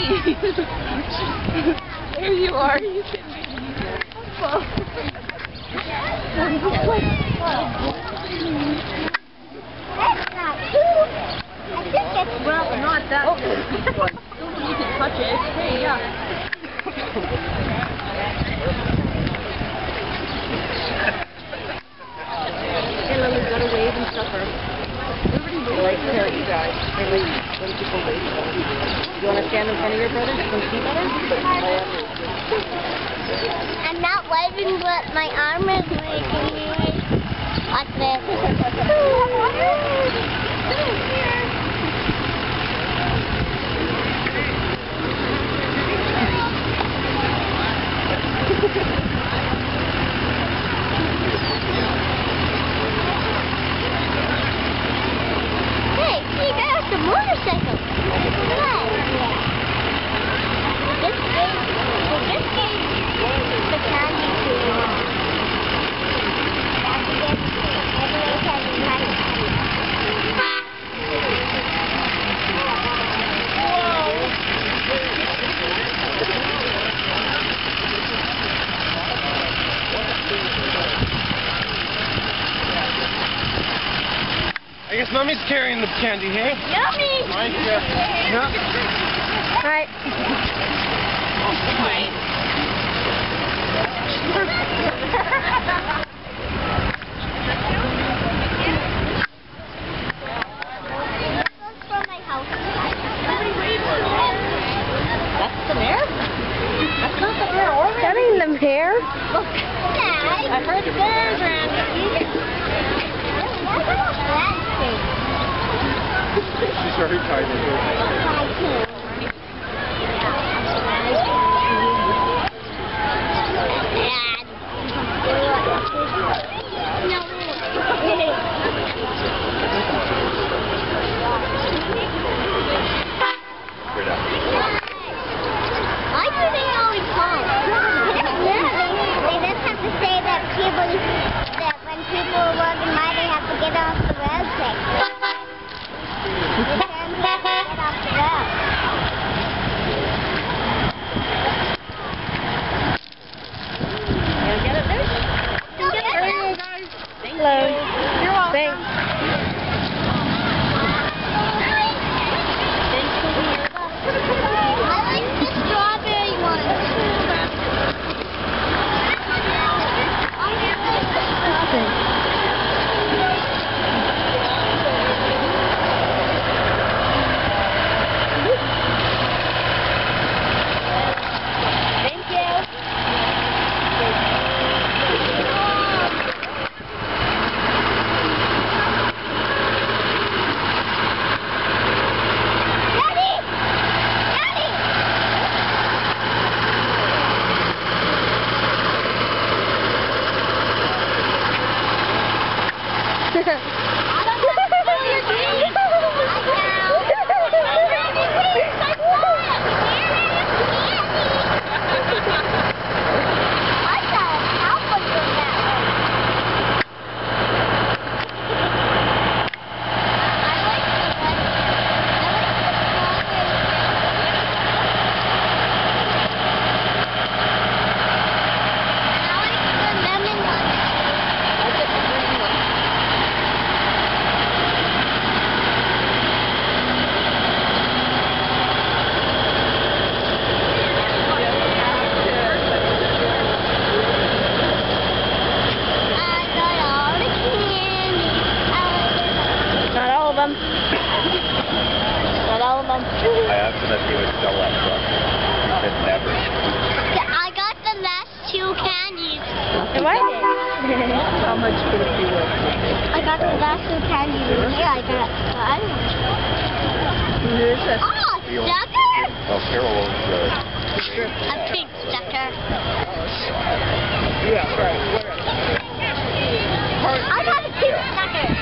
There you are. You can well, not that one. You can touch it. Hey, yeah. Hey, Lily's got a wave and stuff. Everybody likes her, you guys. They like when people wave. You want to stand in front of your brother? You can see better? I'm not waving, but my arm is waving. Like this. Hey, you got the motorcycle. This game the candy too. I guess Mommy's carrying the candy, hey? Yummy! Right, yeah. Alright. That's the mare? That's not the mare or That ain't the mare. Look. Yeah, I've heard the bears around here. She's very tired. Why do they always call? They just have to say that when people are walking by, they have to get off the road quick. They can't get off the road. You get it, Liz? Go get it. Hello. You're welcome. Thanks. I like the strawberry one. Thank you. Not all of them. I asked him if he would sell that truck. He said never. I got the last 2 candies. How much could it be worth? I got the last 2 candies. Yeah, I got one. Who is this? Oh, sucker! Oh, Carol owns A big sucker. Yeah, right. I got a cute sucker.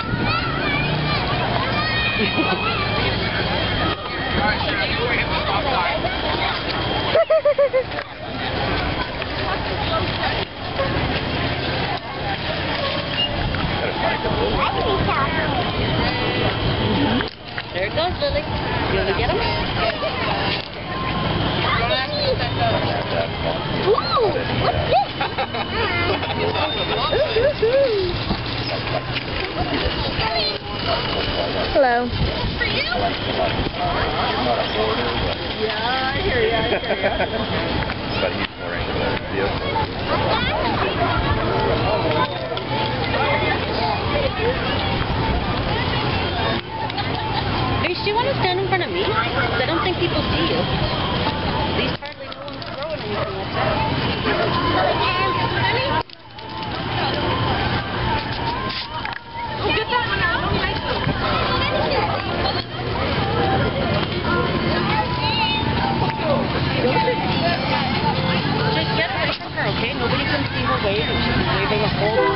There it goes, Lily. You want to get him? Yeah, I hear you. But he's more into the vehicle. Hey, do you want to stand in front of me? 'Cause I don't think people see you. At least hardly no one's throwing anything like that. Get that one out. Just get away from her, okay? Nobody can see her wave, and she's waving a whole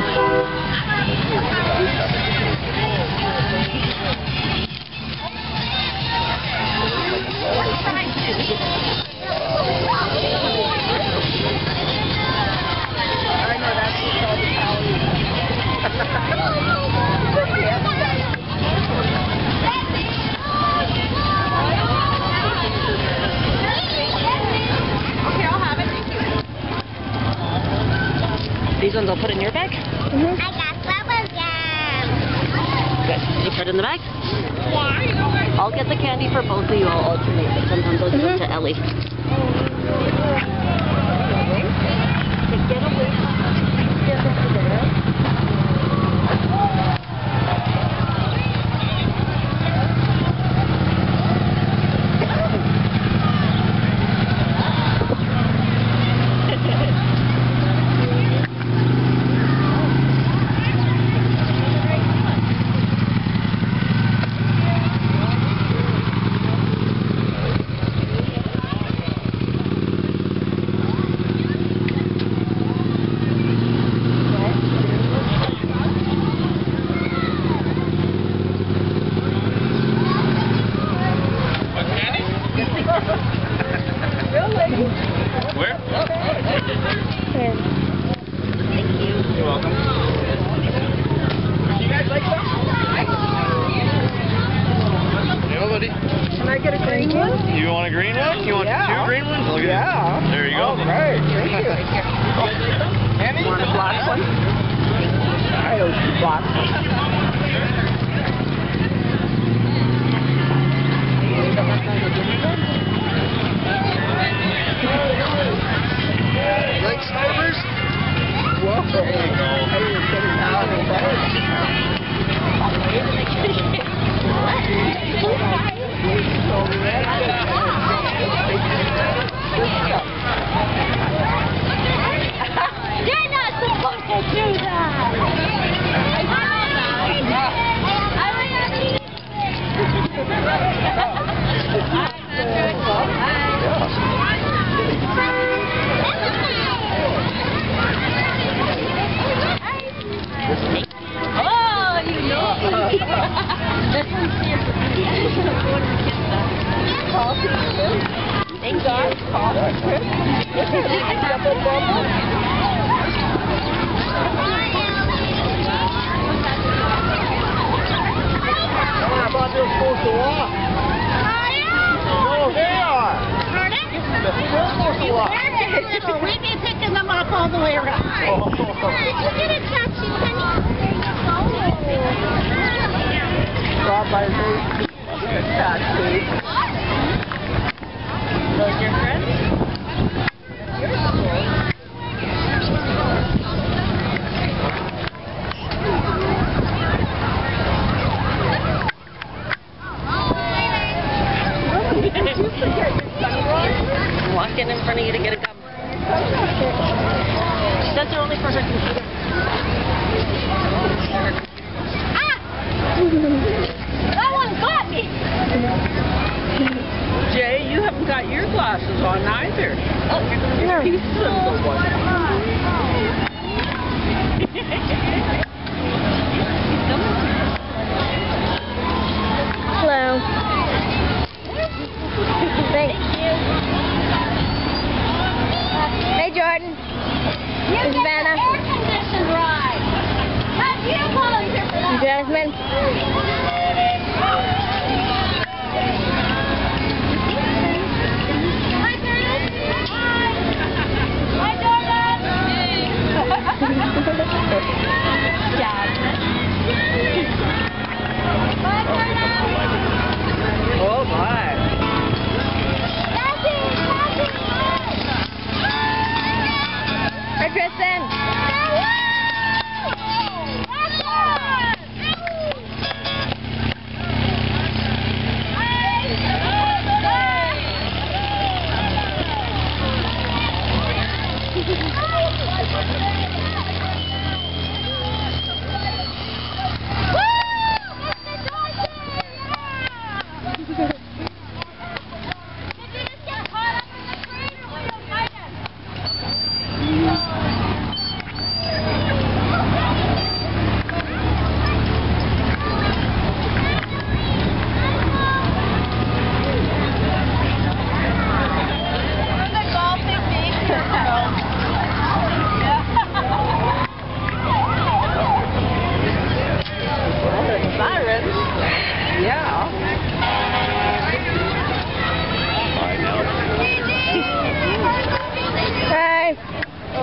I know that's just all the Okay, I'll have it. Thank you. These ones I'll put in your bag? I got bubble gum. Good. You put it in the bag? Yeah. I'll get the candy for both of you. I'll alternate, but sometimes I'll give them to Ellie. Get away from stand over there. Where? Here. You're welcome. You guys like some? Yeah, buddy. Can I get a green one? You want a green one? You want two green ones? Look at this. There you go. Right. Thank you. Annie? Want a black one? I don't see black Like snipers? Whoa. There you go. Hey, you're getting out of You're not supposed to do that. Oh, you know. Thank you. Double bubble. I thought they were supposed to walk. No, they are. They're supposed to walk. We've been picking them up all the way around. Oh. Look at it, touch you, honey. Stop by me. Taxi. Those your friends? Walking in front of you to get a gum. She says they're only for her computer. That one got me. Jay, you haven't got your glasses on either. Oh, he's simple one. Hello. Thanks. Hey, Jordan. This is Vanna. Air-conditioned ride. Have you volunteered for that? Jasmine. Hi, Jordan. Hi, Jordan. Jasmine. Bye, Jordan. Oh, my.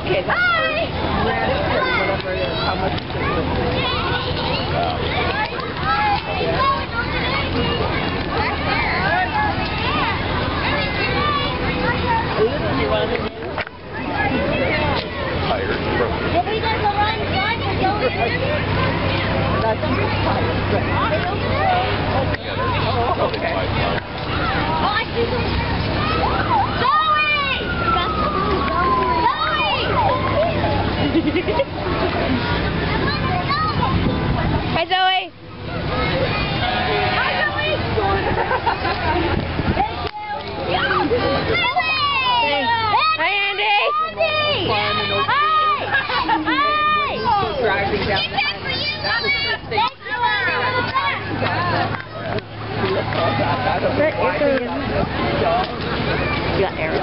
Okay. Hi! Whatever it is, how much is Tired. Did we get the wrong side? We're going in? That's Are they over there? Oh, okay. Oh, I see them. Zoe! Zoe! Hi, Zoe. Hi, Zoe. Thank you. Hi, Andy. Hi. Hi. Driving down Take care for you, Mama. Thank you, You got Aaron.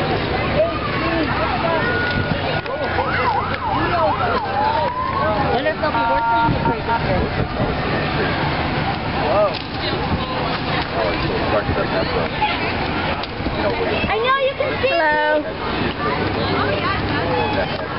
Let us know if you work on the break this year. Whoa. Oh, it's so dark that that's I know you can see. Hello. that's like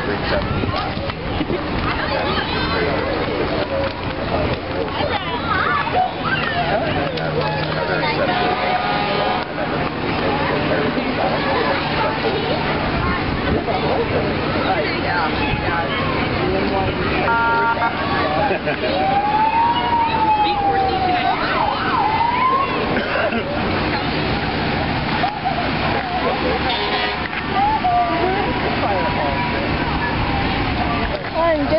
370.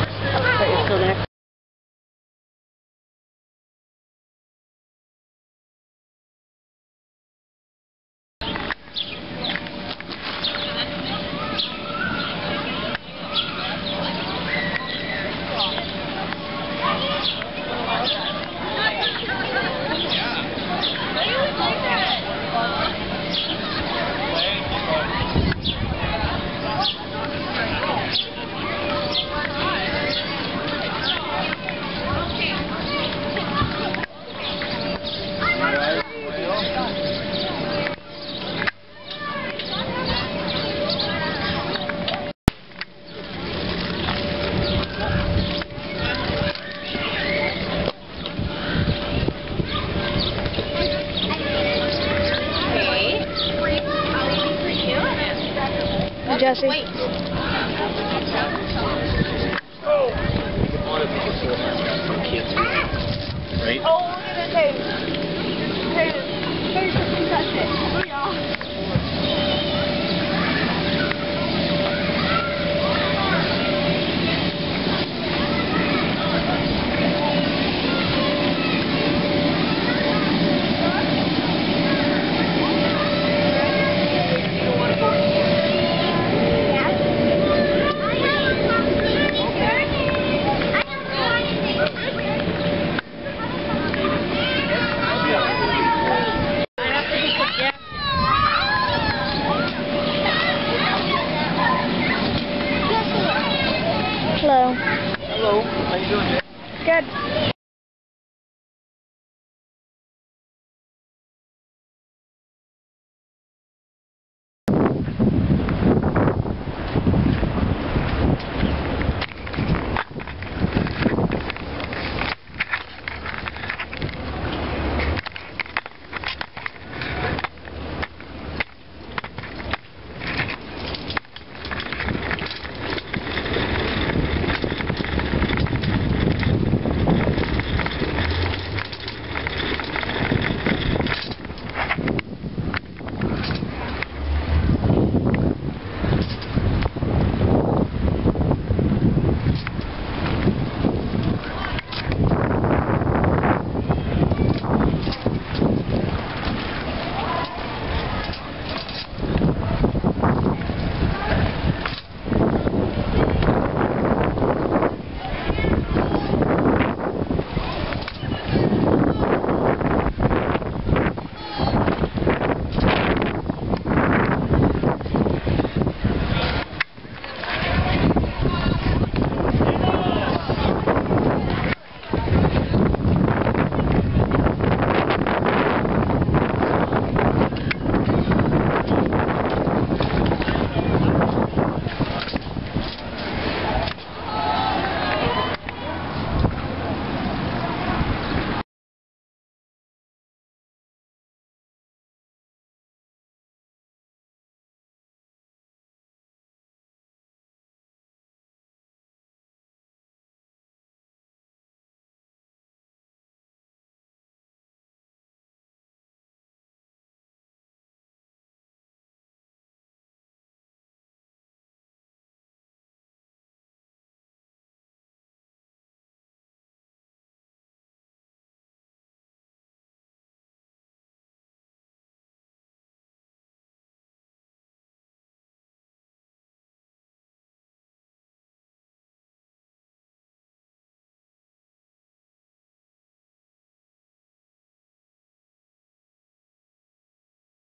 But you're still gonna. Jesse. Right? Oh, look at this nose. Nose just touched it. Oh, yeah. Hello. Hello. How you doing, Jay? Good.